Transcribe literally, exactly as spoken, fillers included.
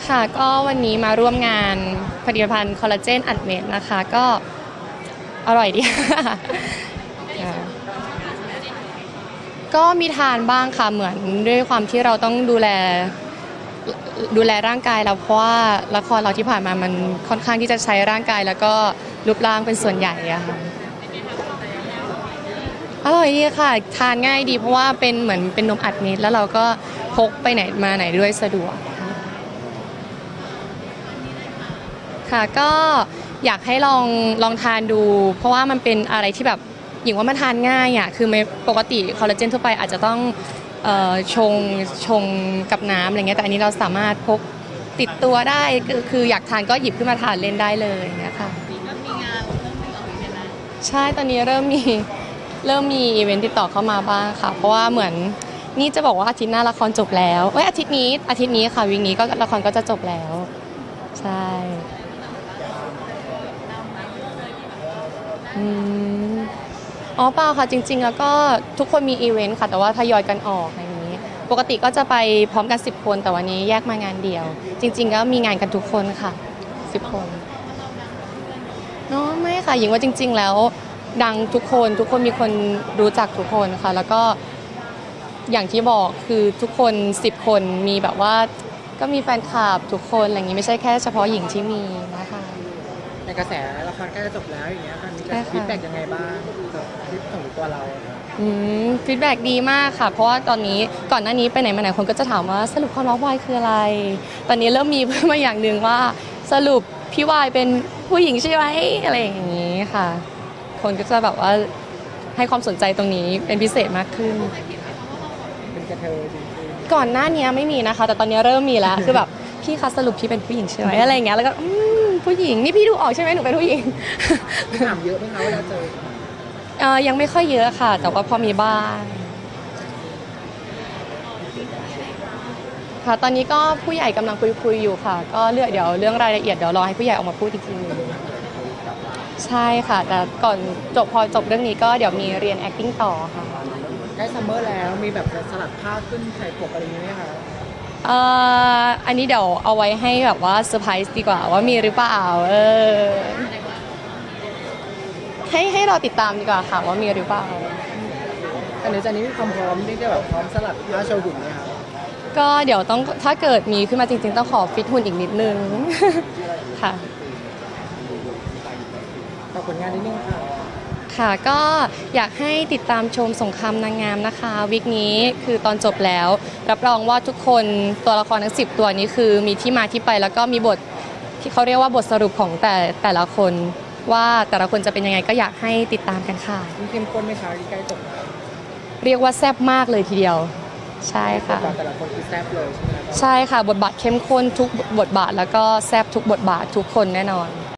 ค่ะก็วันนี้มาร่วมงานผลิตภัณฑ์คอลลาเจนอัดเม็ดนะคะก็อร่อยดี ก็มีทานบ้างค่ะเหมือนด้วยความที่เราต้องดูแลดูแลร่างกายเราเพราะว่าละครเราที่ผ่านมามันค่อนข้างที่จะใช้ร่างกายแล้วก็รูปร่างเป็นส่วนใหญ่อะค่ะอร่อยดีค่ะทานง่ายดีเพราะว่าเป็นเหมือนเป็นนมอัดเม็ดแล้วเราก็พกไปไหนมาไหนด้วยสะดวกค่ะก็อยากให้ลองลองทานดูเพราะว่ามันเป็นอะไรที่แบบหญิงว่ามันทานง่ายอ่ะคือไม่ปกติคอลลาเจนทั่วไปอาจจะต้องเอ่อชงชงกับน้ำอะไรเงี้ยแต่อันนี้เราสามารถพกติดตัวได้คือคืออยากทานก็หยิบขึ้นมาทานเล่นได้เลยนะคะใช่ตอนนี้เริ่มมีเริ่มมีอีเวนต์ติดต่อเข้ามาบ้างค่ะเพราะว่าเหมือนนี่จะบอกว่าอาทิตย์หน้าละครจบแล้วเอ้ยอาทิตย์นี้อาทิตย์นี้ค่ะวีคนี้ก็ละครก็จะจบแล้วใช่อืมอ๋อเปล่าค่ะจริงๆแล้วก็ทุกคนมีอีเวนต์ค่ะแต่ว่าทยอยกันออกอย่างนี้ปกติก็จะไปพร้อมกันสิบคนแต่วันนี้แยกมางานเดียวจริงๆก็มีงานกันทุกคนค่ะสิบคนเนาะไม่ค่ะหญิงว่าจริงๆแล้วดังทุกคนทุกคนมีคนรู้จักทุกคนค่ะแล้วก็อย่างที่บอกคือทุกคนสิบคนมีแบบว่าก็มีแฟนคลับทุกคนอะไรอย่างนี้ไม่ใช่แค่เฉพาะหญิงที่มีนะคะในกระแสละครใกล้จะจบแล้วอย่างเงี้ยค่ะมีการฟีดแบ็กยังไงบ้างกับคลิปของตัวเราอืมฟีดแบ็กดีมากค่ะเพราะว่าตอนนี้ก่อนหน้านี้ไปไหนมาไหนคนก็จะถามว่าสรุปความรักวายคืออะไรตอนนี้เริ่มมีเพิ่มมาอย่างหนึ่งว่าสรุปพี่วายเป็นผู้หญิงใช่ไหมอะไรอย่างนี้ค่ะคนก็จะแบบว่าให้ความสนใจตรงนี้เป็นพิเศษมากขึ้นเป็นกระเทยจริงๆก่อนหน้านี้ไม่มีนะคะแต่ตอนนี้เริ่มมีแล้วคือแบบพี่คะสรุปพี่เป็นผู้หญิงใช่ไหมอะไรอย่างเงี้ยแล้วก็อืมผู้หญิงนี่พี่ดูออกใช่ไหมหนูเป็นผู้หญิงถามเยอะไหมคะเวลาเจอเออยังไม่ค่อยเยอะค่ะแต่ว่าพอมีบ้างค่ะตอนนี้ก็ผู้ใหญ่กำลังคุยๆอยู่ค่ะก็เลือกเดี๋ยวเรื่องรายละเอียดเดี๋ยวรอให้ผู้ใหญ่ออกมาพูดอีกทีนึงใช่ค่ะแต่ก่อนจบพอจบเรื่องนี้ก็เดี๋ยวมีเรียน acting ต่อค่ะใกล้ซัมเมอร์แล้วมีแบบสลัดผ้าขึ้นใส่ปกอะไรอย่างเงี้ยคะเอ่ออันนี้เดี๋ยวเอาไว้ให้แบบว่าเซอร์ไพรส์ดีกว่าว่ามีหรือเปล่าเออให้ให้เราติดตามดีกว่าค่ะว่ามีหรือเปล่าแต่ในใจนี้มีความพร้อมที่จะแบบพร้อมสลัดผ้าโชว์หุ่นไหมคะก็เดี๋ยวต้องถ้าเกิดมีขึ้นมาจริงๆต้องขอฟิตหุ่นอีกนิดนึงค่ะฝากผลงานนิดนึงค่ะค่ะก็อยากให้ติดตามชมสงครามนางงามนะคะวีคนี้คือตอนจบแล้วรับรองว่าทุกคนตัวละครทั้งสิบตัวนี้คือมีที่มาที่ไปแล้วก็มีบทที่เขาเรียกว่าบทสรุปของแต่แต่ละคนว่าแต่ละคนจะเป็นยังไงก็อยากให้ติดตามกันค่ะเข้มข้นไหมคะใกล้จบเรียกว่าแซ่บมากเลยทีเดียวใช่ค่ะแต่ละคนคือแซ่บเลยใช่ไหมใช่ค่ะบทบาทเข้มข้นทุกบทบาทแล้วก็แซ่บทุกบทบาททุกคนแน่นอน